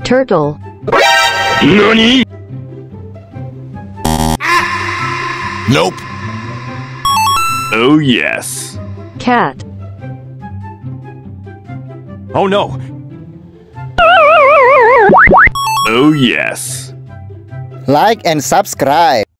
Turtle. NANI? Nope. Oh yes. Cat. Oh no. Oh yes. Like and subscribe.